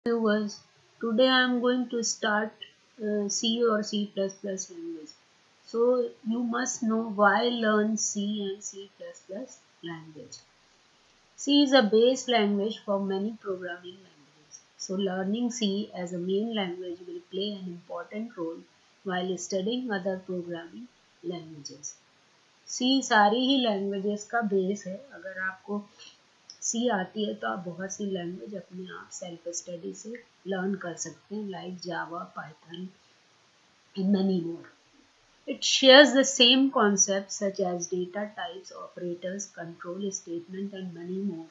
Viewers, today I am going to start C or C++ language. So you must know why learn C and C++ language. C is a base language for many programming languages. So learning C as a main language will play an important role while studying other programming languages. C सारी ही languages का base है. अगर आपको सी आती है तो आप बहुत सी लैंग्वेज अपने आप सेल्फ स्टडी से लर्न कर सकते हैं like Java Python and many more. It shares the same concepts such as data types, operators, control statement and many more.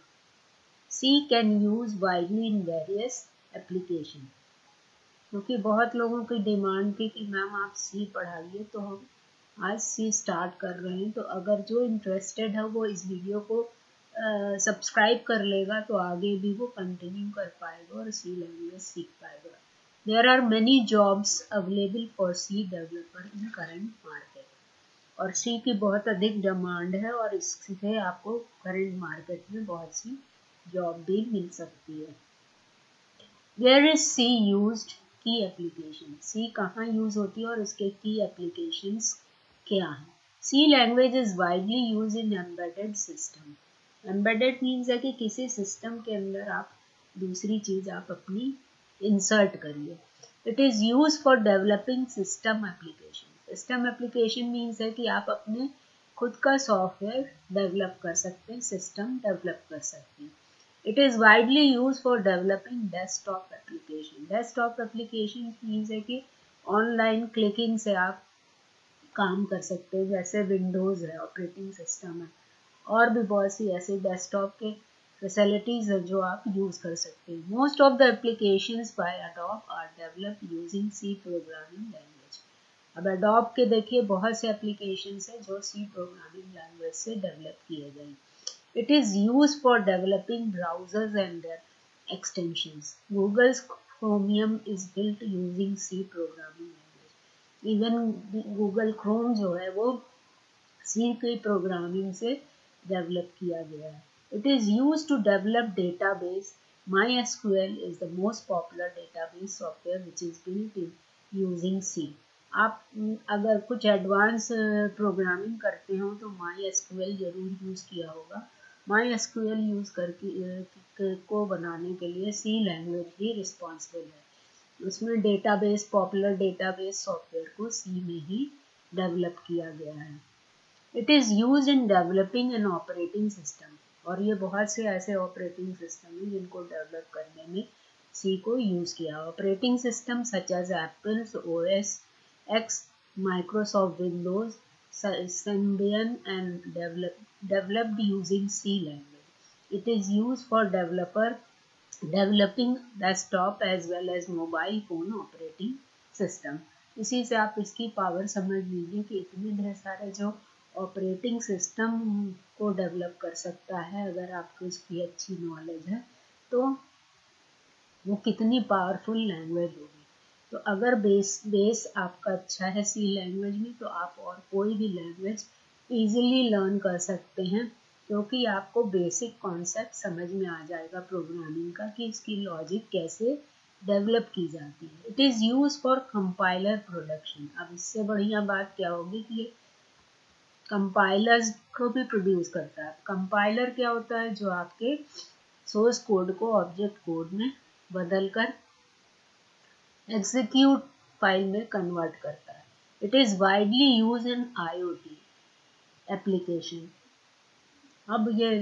C can use widely in various application. क्योंकि बहुत लोगों की demand थी कि मैम आप सी पढ़ाइए तो हम आज सी स्टार्ट कर रहे हैं. तो अगर जो इंटरेस्टेड है वो इस वीडियो को सब्सक्राइब कर लेगा तो आगे भी वो कंटिन्यू कर पाएगा और सी लैंग्वेज सीख पाएगा. There are many jobs available for C developer in current market. और सी की बहुत अधिक डिमांड है और इससे आपको करंट मार्केट में बहुत सी जॉब भी मिल सकती है. वेयर इज सी यूज्ड की एप्लीकेशन. सी कहाँ यूज होती है और इसके की एप्लीकेशंस क्या हैं. C language is widely use in embedded system. Embedded means है कि किसी सिस्टम के अंदर आप दूसरी चीज आप अपनी इंसर्ट करिए. It is use for developing system application. System application means है कि आप अपने खुद का सॉफ्टवेयर डेवलप कर सकते हैं, सिस्टम डेवलप कर सकते हैं. It is widely used for developing desktop application. Desktop application means है कि ऑनलाइन क्लिकिंग से आप काम कर सकते हैं, जैसे विंडोज़ है, ऑपरेटिंग सिस्टम है, और भी बहुत सी ऐसे डेस्कटॉप के फैसिलिटीज़ है जो आप यूज़ कर सकते हैं. Most of the applications by Adobe are developed using C programming language. अब एडोब के देखिए बहुत से एप्लीकेशंस है जो सी प्रोग्रामिंग लैंग्वेज से डेवलप किए गए. It is used for developing browsers and their extensions. Google's Chromium is built using C programming language. Even Google Chrome जो है वो C की प्रोग्रामिंग से डेवलप किया गया है. It is used to develop database. MySQL is the most popular database software which is built in using C. आप अगर कुछ एडवांस प्रोग्रामिंग करते हो तो MySQL जरूर यूज़ किया होगा. MySQL यूज़ करके को बनाने के लिए सी लैंग्वेज ही रिस्पॉन्सिबल है. उसमें डेटाबेस, पॉपुलर डेटाबेस सॉफ्टवेयर को सी में ही डेवलप किया गया है. It is use in developing an operating system. और ये बहुत से ऐसे ऑपरेटिंग सिस्टम हैं जिनको डेवलप करने में सी को यूज़ किया. Operating system such as Apple's OS X, Microsoft Windows, Symbian and developed using C language. It is used for developing desktop as well as mobile phone operating system. इसी से आप इसकी power समझ लीजिए कि इतने ढेर सारे जो ऑपरेटिंग सिस्टम को डेवलप कर सकता है, अगर आपको इसकी अच्छी नॉलेज है तो वो कितनी पावरफुल लैंग्वेज होगी. तो अगर बेस आपका अच्छा है सी लैंग्वेज में तो आप और कोई भी लैंग्वेज इजीली लर्न कर सकते हैं, क्योंकि आपको बेसिक कॉन्सेप्ट समझ में आ जाएगा प्रोग्रामिंग का कि इसकी लॉजिक कैसे डेवलप की जाती है. It is use for compiler production. अब इससे बढ़िया बात क्या होगी कि ये कंपाइलर्स को भी प्रोड्यूस करता है. कंपाइलर क्या होता है, जो आपके सोर्स कोड को ऑब्जेक्ट कोड में बदल कर एग्जीक्यूट फाइल में कन्वर्ट करता है. It is widely use in IoT application. अब ये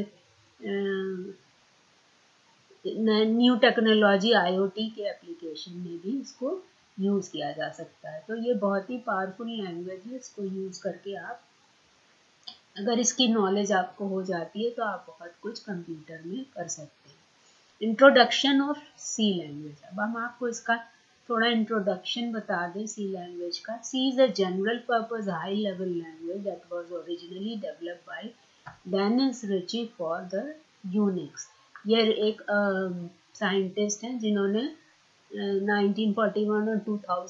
न्यू टेक्नोलॉजी IoT के एप्लीकेशन में भी इसको यूज़ किया जा सकता है. तो ये बहुत ही पावरफुल लैंग्वेज है. इसको यूज़ करके आप अगर इसकी नॉलेज आपको हो जाती है तो आप बहुत कुछ कंप्यूटर में कर सकते हैं. Introduction of C language. अब हम आपको इसका थोड़ा इंट्रोडक्शन बता दें सी लैंग्वेज का. C is a general purpose high level language that was originally developed by Dennis Ritchie for the Unix. ये एक साइंटिस्ट हैं जिन्होंने 1941 और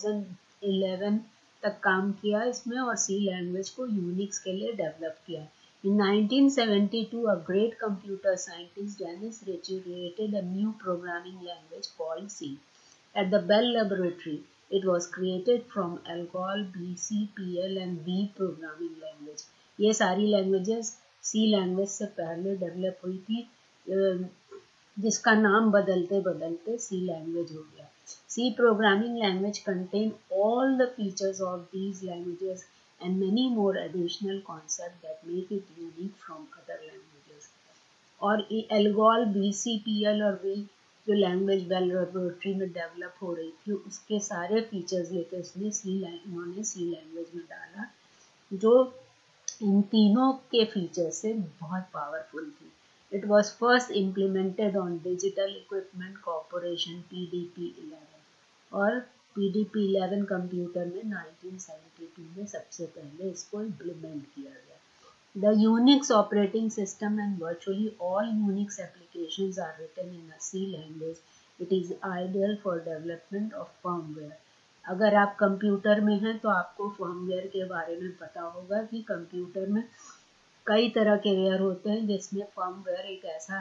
2011 तक काम किया इसमें और सी लैंग्वेज को यूनिक्स के लिए डेवलप किया. In 1972, a great computer scientist, Dennis Ritchie, created a new programming language called C. At the Bell Laboratory, it was created from ALGOL, BCPL and V programming language. ये सारी languages C language से पहले develop हुई थी, जिसका नाम बदलते बदलते C लैंग्वेज हो गया. C programming language contain all the features of these languages and many more additional concepts that make it unique from other languages. और एल्गोल, BCPL और V जो लैंग्वेज बेल लेबोरेटरी में डेवलप हो रही थी, उसके सारे फीचर्स लेकर उन्होंने सी लैंग्वेज में डाला, जो इन तीनों के फीचर्स से बहुत पावरफुल थी. It was first implemented on digital equipment corporation PDP-11 और PDP-11 कंप्यूटर में 1972 में सबसे पहले इसको इम्प्लीमेंट किया गया. The Unix operating system and virtually all Unix applications are written in a C language. It is ideal for development of firmware. अगर आप कंप्यूटर में हैं तो आपको फर्मवेयर के बारे में पता होगा कि कंप्यूटर में कई तरह के वेयर होते हैं, जिसमें फर्मवेयर एक ऐसा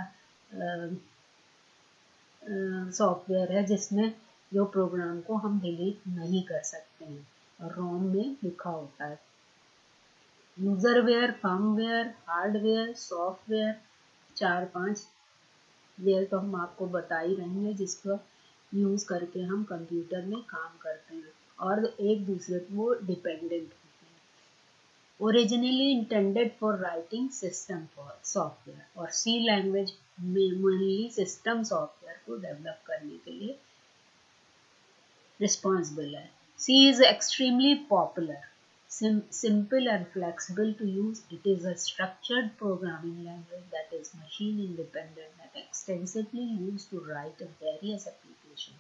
सॉफ्टवेयर है जिसमें जो प्रोग्राम को हम डिलीट नहीं कर सकते हैं और रोम में लिखा होता है. Userware, firmware, hardware, software, 4-5 ware तो हम आपको बता ही रहे हैं, जिसको यूज करके हम कंप्यूटर में काम करते हैं और एक दूसरे को डिपेंडेंट होते हैं. Originally intended for writing system for software, और C language mainly system software को डेवलप करने के लिए रिस्पॉन्सिबल है. C is extremely popular, simple and flexible to use. It is a structured programming language that is machine independent and extensively used to write various applications.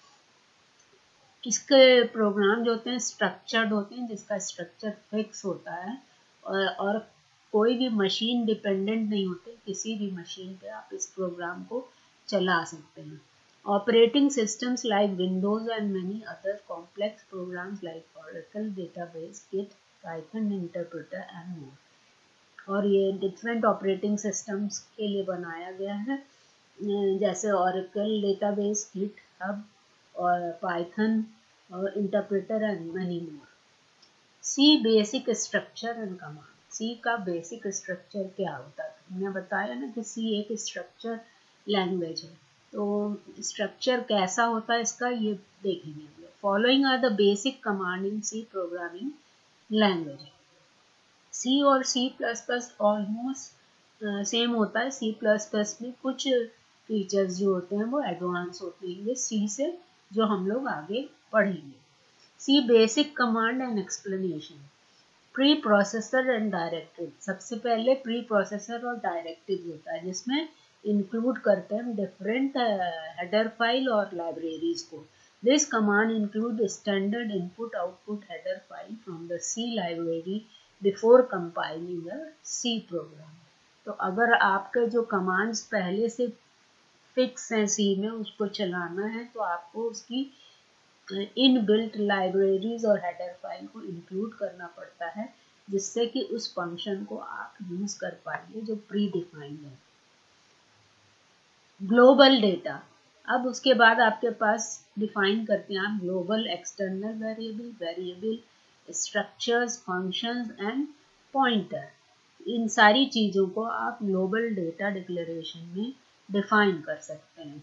इसके program जो होते हैं structured होते हैं, जिसका स्ट्रक्चर फिक्स होता है और कोई भी मशीन डिपेंडेंट नहीं होते. किसी भी मशीन पे आप इस प्रोग्राम को चला सकते हैं. Operating systems like Windows and many other complex programs like Oracle database, Git, Python interpreter and more. और ये डिफरेंट ऑपरेटिंग सिस्टम्स के लिए बनाया गया है, जैसे Oracle database, Git, Hub और Python और interpreter and many more. C basic structure and command. C का बेसिक स्ट्रक्चर क्या होता है? मैंने बताया ना कि C एक स्ट्रक्चर लैंग्वेज है. तो स्ट्रक्चर कैसा होता है इसका ये देखेंगे. Following are the basic command in C programming language. C और C++ ऑलमोस्ट सेम होता है. C++ में कुछ फीचर्स जो होते हैं वो एडवांस होते हैं सी से, जो हम लोग आगे पढ़ेंगे. C basic command and explanation. Pre processor and directive. सबसे पहले प्री प्रोसेसर और डायरेक्टिव होता है, जिसमें इंक्लूड करते हैं डिफरेंट हेडर फाइल और लाइब्रेरीज को. This command include standard input output header file from the C library before compiling the C program. तो अगर आपके जो कमांड्स पहले से फिक्स हैं सी में, उसको चलाना है तो आपको उसकी इनबिल्ट लाइब्रेरीज और हेडर फाइल को इंक्लूड करना पड़ता है, जिससे कि उस फंक्शन को आप यूज कर पाएंगे जो प्री डिफाइंड है. Global data. अब उसके बाद आपके पास डिफाइन करते हैं आप global, external variable, variable, structures, functions and pointer. इन सारी चीज़ों को आप ग्लोबल डेटा डिक्लेरेशन में डिफाइन कर सकते हैं.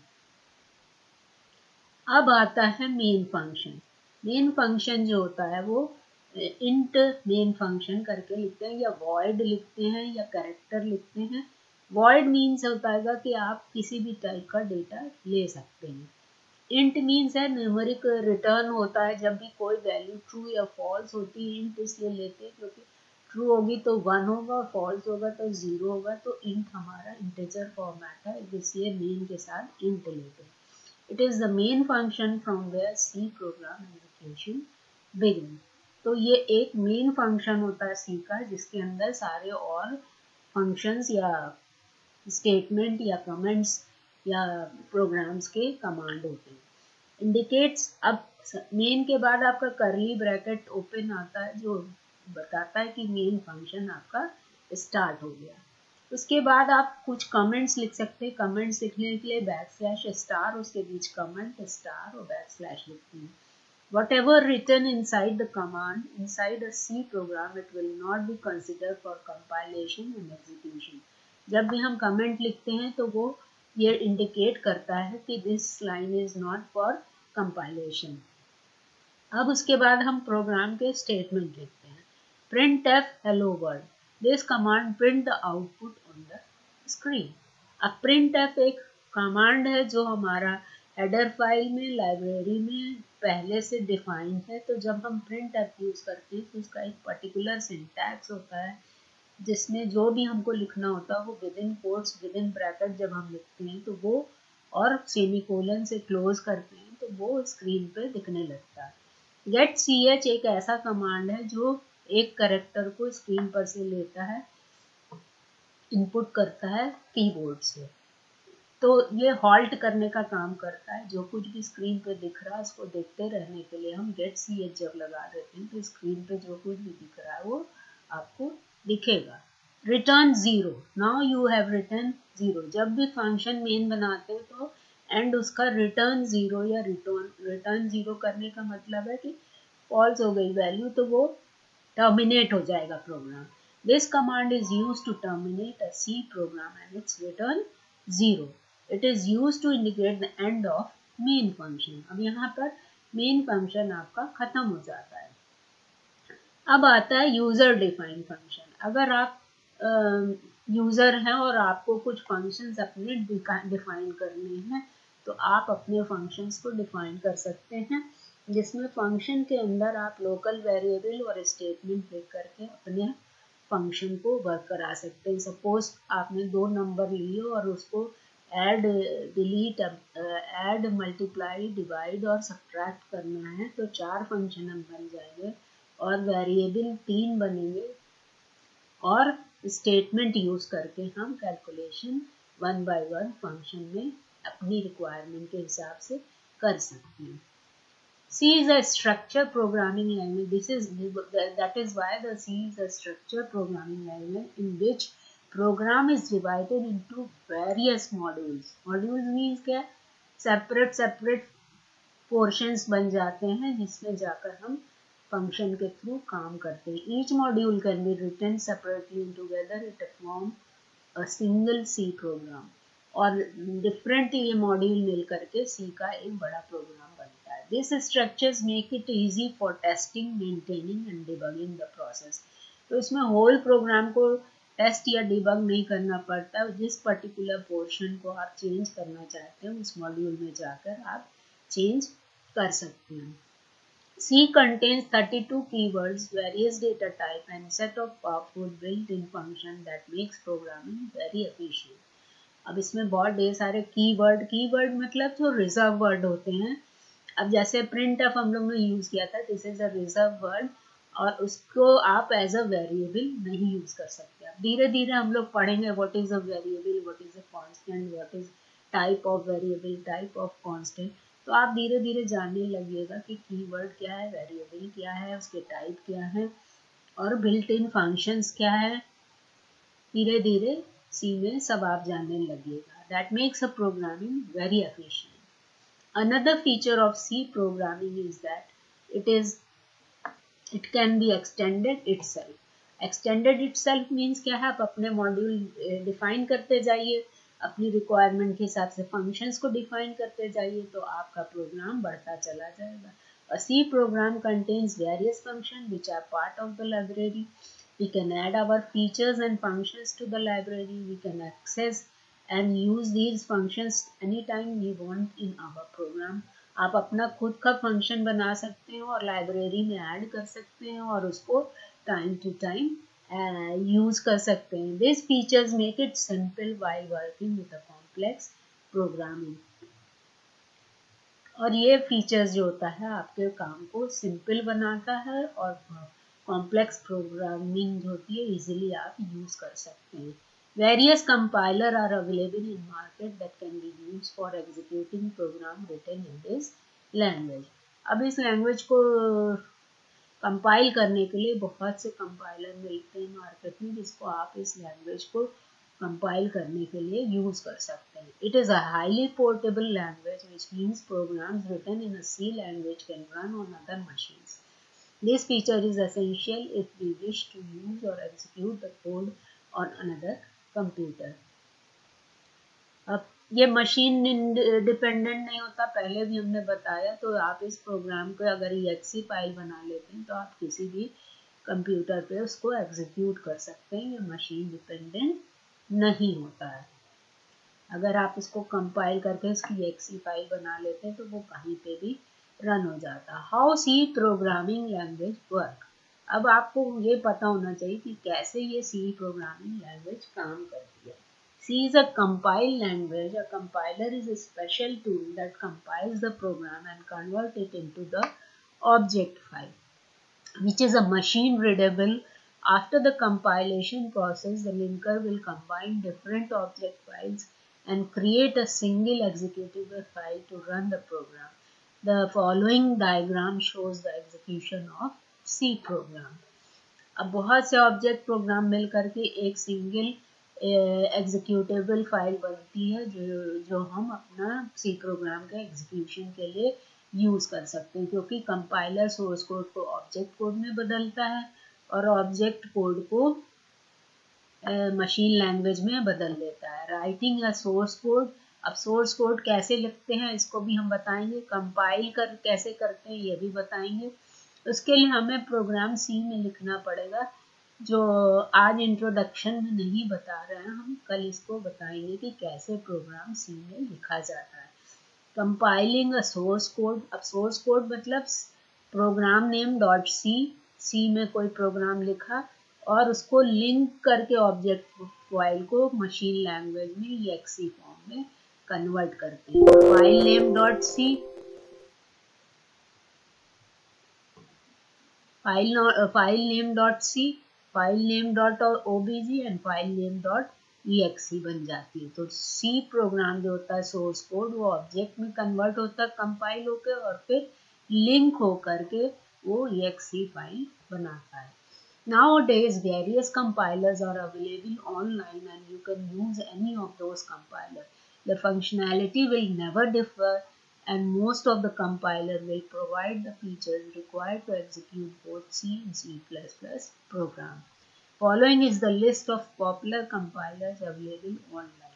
अब आता है मेन फंक्शन. मेन फंक्शन जो होता है वो इंट मेन फंक्शन करके लिखते हैं, या वॉइड लिखते हैं, या कैरेक्टर लिखते हैं. वॉइड मीन्स होता है कि आप किसी भी टाइप का डेटा ले सकते हैं. इंट मीन्स है न्यूमेरिक रिटर्न होता है जब भी कोई वैल्यू ट्रू या फॉल्स होती है. इंट इसलिए लेते हैं क्योंकि ट्रू होगी तो 1 होगा, फॉल्स होगा तो 0 होगा. तो इंट हमारा इंटीजर फॉर्मेट है, इसलिए मेन के साथ इंट लेते हैं. It is the main function from where C program execution begins. तो ये एक मेन फंक्शन होता है C का, जिसके अंदर सारे और फंक्शंस या स्टेटमेंट या कमेंट्स या प्रोग्राम्स के कमांड होते हैं. इंडिकेट्स. अब मेन के बाद आपका करली ब्रैकेट ओपन आता है, जो बताता है कि मेन फंक्शन आपका स्टार्ट हो गया। उसके बाद आप कुछ कमेंट्स लिख सकते हैं। कमेंट्स लिखने के लिए /* उसके बीच कमेंट * और / लिखते हैं। Whatever written inside the command inside a C program, it will not be considered for compilation and execution. जब भी हम कमेंट लिखते हैं तो वो ये इंडिकेट करता है कि this line is not for compilation. अब उसके बाद हम प्रोग्राम के स्टेटमेंट लिखते हैं। printf hello world, this command print the output on the screen. अब printf एक कमांड है जो हमारा हेडर फाइल में लाइब्रेरी में पहले से डिफाइंड है। तो जब हम printf यूज करते हैं तो उसका एक पर्टिकुलर सिंटैक्स होता है जिसमें जो भी हमको लिखना होता है वो within quotes within bracket जब हम लिखते हैं तो वो और सेमीकोलन से क्लोज करते हैं तो वो स्क्रीन पे दिखने लगता है। get.ch एक ऐसा कमांड है जो एक कैरेक्टर को स्क्रीन पर से लेता है, इनपुट करता है कीबोर्ड से। तो ये हॉल्ट करने का काम करता है। जो कुछ भी स्क्रीन पे दिख रहा है उसको देखते रहने के लिए हम get.ch जब लगा देते हैं तो स्क्रीन पे जो कुछ भी दिख रहा है वो आपको दिखेगा। Return 0, now you have return 0। जब भी फंक्शन मेन बनाते हैं तो एंड उसका रिटर्न 0 या रिटर्न 0 करने का मतलब है कि फॉल्स हो गई वैल्यू तो वो टर्मिनेट हो जाएगा program. This command is used to terminate a C program and its return 0. It is used to indicate the end of main function. अब यहाँ पर मेन फंक्शन आपका खत्म हो जाता है। अब आता है यूजर डिफाइन फंक्शन। अगर आप यूजर हैं और आपको कुछ फंक्शंस अपने डिफाइन करने हैं तो आप अपने फंक्शंस को डिफाइन कर सकते हैं, जिसमें फंक्शन के अंदर आप लोकल वेरिएबल और स्टेटमेंट लिख करके अपने फंक्शन को वर्क करा सकते हैं। सपोज आपने 2 नंबर लिए और उसको add delete add multiply divide और सब्ट्रैक्ट करना है तो 4 फंक्शन हम बन जाएंगे और वेरिएबल 3 बनेंगे और स्टेटमेंट यूज करके हम कैलकुलेशन 1 by 1 फंक्शन में अपनी रिक्वायरमेंट के हिसाब से कर सकते हैं। C is a structure programming language. That is why the C is a structure programming language in which program is divided into various modules. Modules means क्या? separate portions बन जाते हैं जिसमें जाकर हम फंक्शन के थ्रू काम करते हैं। Each module can be written separately and together it form a single C program. और डिफरेंट ये मॉड्यूल मिल करके C का एक बड़ा प्रोग्राम बनता है। These structures make it easy for testing, maintaining and debugging the process. तो इसमें होल प्रोग्राम को टेस्ट या डिबग नहीं करना पड़ता। जिस पर्टिकुलर पोर्शन को आप चेंज करना चाहते हैं उस मॉड्यूल में जाकर आप चेंज कर सकते हैं। C contains 32 keywords, various data type and set of powerful built-in function that makes programming very efficient. अब इसमें बहुत ढेर सारे कीवर्ड मतलब जो रिजर्व वर्ड होते हैं। अब जैसे printf हम लोग ने यूज किया था, this is a reserve word और उसको आप एज अ वेरिएबल नहीं यूज कर सकते। अब धीरे धीरे हम लोग पढ़ेंगे what is a variable, what is a constant, what is type of variable, type of constant. तो आप धीरे धीरे जानने लगिएगा कि कीवर्ड क्या है, वेरिएबल क्या है, उसके टाइप क्या है और बिल्ट इन फंक्शंस क्या है। धीरे धीरे C में सब आप जानने लगिएगा। That makes a programming very efficient. Another feature of C programming is that it can be extended itself. Extended itself means क्या है, आप अपने मॉड्यूल डिफाइन करते जाइए, अपनी रिक्वायरमेंट के हिसाब से फंक्शंस को डिफाइन करते जाइए तो आपका प्रोग्राम बढ़ता चला जाएगा। A C program contains various functions which are part of the library. We can add our features and functions to the library. We can access and use these functions anytime we want in our program. आप अपना खुद का function बना सकते हैं और library में add कर सकते हैं और उसको टाइम टू टाइम यूज कर सकते हैं। This features make it simple while working with a complex programming. और ये फीचर्स जो होता है आपके काम को सिंपल बनाता है और कॉम्प्लेक्स प्रोग्रामिंग होती है इजीली आप यूज कर सकते हैं। Various compiler are available in market that can be used for executing program written in this language. अब इस लैंग्वेज को कंपाइल करने के लिए बहुत से कंपाइलर मिलते हैं मार्केट में, जिसको आप इस लैंग्वेज को कंपाइल करने के लिए यूज कर सकते हैं. It is a highly portable language which means programs written in a C language can run on other machines. This feature is essential if we wish to use or execute the code on another computer. अब ये machine dependent नहीं होता, पहले भी हमने बताया. तो आप इस प्रोग्राम को अगर exe फाइल बना लेते हैं तो आप किसी भी कंप्यूटर पे उसको एग्जीक्यूट कर सकते हैं. ये मशीन डिपेंडेंट नहीं होता है. अगर आप इसको कंपाइल करके इसकी exe फाइल बना लेते हैं तो वो कहीं पे भी रन हो जाता. How C programming language work. अब आपको ये पता होना चाहिए कि कैसे ये सी प्रोग्रामिंग लैंग्वेज काम करती है. C is a compile language. A compiler is a special tool that compiles the program and convert it into the object file, which is a machine readable. After the compilation process, the linker will combine different object files and create a single executable file to run the program. The following diagram shows the execution of C program. अब बहुत से object programme मिल करके एक single executable file बनती है जो हम अपना सी प्रोग्राम के एग्जीक्यूशन के लिए यूज कर सकते हैं, क्योंकि कंपाइलर सोर्स कोड को ऑब्जेक्ट कोड में बदलता है और ऑब्जेक्ट कोड को मशीन लैंग्वेज में बदल देता है. Writing a source code. अब सोर्स कोड कैसे लिखते हैं इसको भी हम बताएंगे. कंपाइल कर कैसे करते हैं ये भी बताएंगे. उसके लिए हमें प्रोग्राम सी में लिखना पड़ेगा, जो आज इंट्रोडक्शन में नहीं बता रहे हैं. हम कल इसको बताएंगे कि कैसे प्रोग्राम सी में लिखा जाता है. Compiling a source code. अब सोर्स कोड मतलब program name dot C. C में कोई प्रोग्राम लिखा और उसको लिंक करके ऑब्जेक्ट फाइल को मशीन लैंग्वेज में exe फॉर्म में कन्वर्ट करते हैं. File name dot C, file name dot C, file name dot OBJ and file name dot exe बन जाती है. तो सी प्रोग्राम जो होता है सोर्स कोड वो ऑब्जेक्ट में कन्वर्ट होता है कंपाइल होकर और फिर लिंक हो करके वो exe फाइल बनाता है. Nowadays, various compilers are available online and you can use any of those compilers. The functionality will never differ and most of the compiler will provide the features required to execute both C and C++ program. Following is the list of popular compilers available online.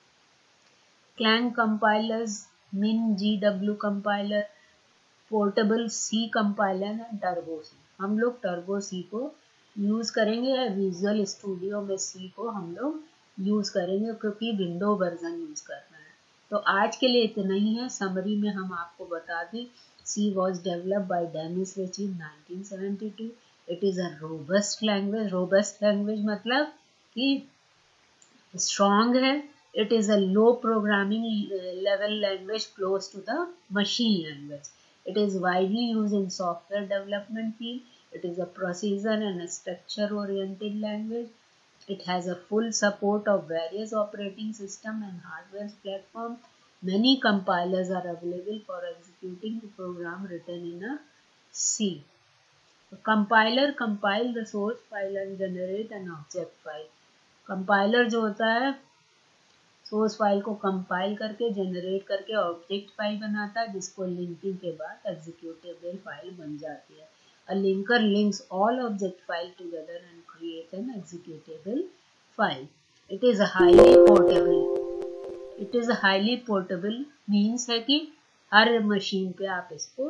Clang compilers, MinGW compiler, Portable C compiler and Turbo C. हम लोग Turbo C को use करेंगे. Visual Studio में C को हम लोग use करेंगे क्योंकि विंडो वर्जन यूज़ करना है. तो आज के लिए इतना ही है. समरी में हम आपको बता दें, C was developed by Dennis Ritchie in 1972. It is a robust language. Robust language मतलब कि स्ट्रॉन्ग है. It is a low programming level language close to the machine language. It is widely used in software development field. It is a procedure and a structure-oriented language. It has a full support of various operating system and hardware platform. Many compilers are available for executing the program written in a C. The compiler compile the source file and generate an object file. Compiler जो होता है source file को compile करके generate करके object file बनाता है, जिसको linking के बाद एग्जीक्यूटेबल फाइल बन जाती है. A linker links all object file together and create an executable file. It is highly portable. It is highly portable means है कि हर मशीन पे आप इसको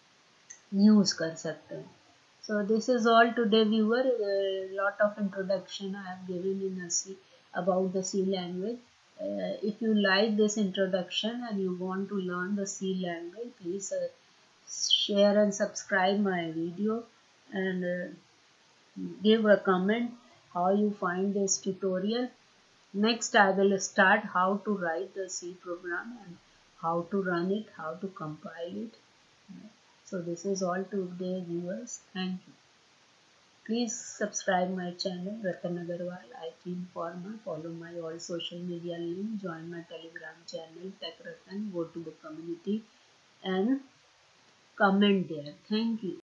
यूज कर सकते हैं. So this is all today, viewer. Lot of introduction I have given in about the C language. If you like this introduction and you want to learn the C language, please share and subscribe my video and give a comment how you find this tutorial. Next I will start how to write the C program and how to run it, how to compile it. So this is all today, viewers. Thank you. Please subscribe my channel Ratan Agarwal IT Informer. Follow my all social media link. Join my Telegram channel Tech Ratan. Go to the community and comment there. Thank you.